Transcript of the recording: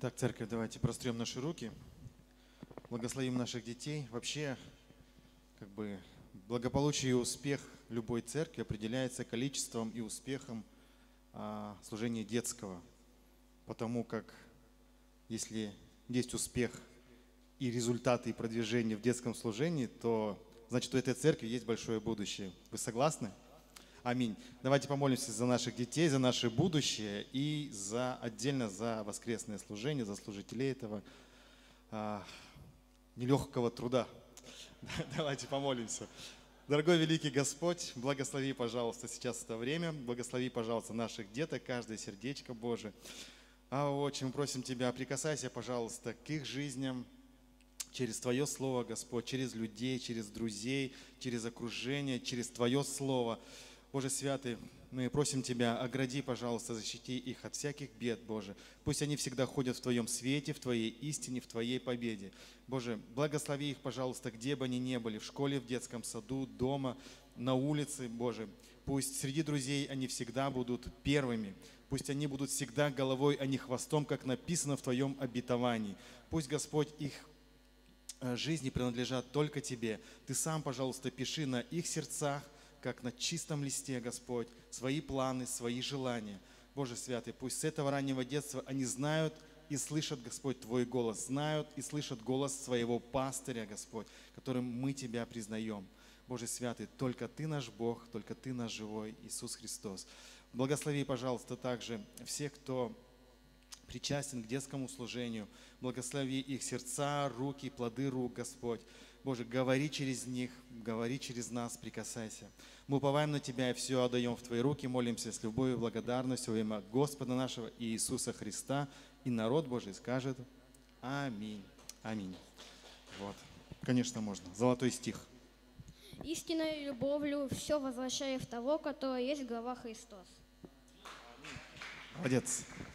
Так, церковь, давайте прострем наши руки, благословим наших детей. Вообще, благополучие и успех любой церкви определяется количеством и успехом служения детского. Потому как если есть успех и результаты и продвижение в детском служении, то значит у этой церкви есть большое будущее. Вы согласны? Аминь. Давайте помолимся за наших детей, за наше будущее и отдельно за воскресное служение, за служителей этого нелегкого труда. Давайте помолимся. Дорогой великий Господь, благослови, пожалуйста, сейчас это время, благослови, пожалуйста, наших деток, каждое сердечко Божие. Отче, мы просим Тебя, прикасайся, пожалуйста, к их жизням через Твое Слово, Господь, через людей, через друзей, через окружение, через Твое Слово. Боже святый, мы просим Тебя, огради, пожалуйста, защити их от всяких бед, Боже. Пусть они всегда ходят в Твоем свете, в Твоей истине, в Твоей победе. Боже, благослови их, пожалуйста, где бы они ни были, в школе, в детском саду, дома, на улице, Боже. Пусть среди друзей они всегда будут первыми. Пусть они будут всегда головой, а не хвостом, как написано в Твоем обетовании. Пусть, Господь, их жизни принадлежат только Тебе. Ты сам, пожалуйста, пиши на их сердцах, как на чистом листе, Господь, свои планы, свои желания. Боже святый, пусть с этого раннего детства они знают и слышат, Господь, Твой голос, знают и слышат голос своего пастыря, Господь, которым мы Тебя признаем. Боже святый, только Ты наш Бог, только Ты наш живой Иисус Христос. Благослови, пожалуйста, также всех, кто причастен к детскому служению. Благослови их сердца, руки, плоды рук, Господь. Боже, говори через них, говори через нас, прикасайся. Мы уповаем на Тебя и все отдаем в Твои руки, молимся с любовью и благодарностью во имя Господа нашего Иисуса Христа. И народ Божий скажет аминь. Аминь. Вот. Конечно, можно. Золотой стих. Истинной любовью все возвращая в того, который есть глава Христос. Молодец.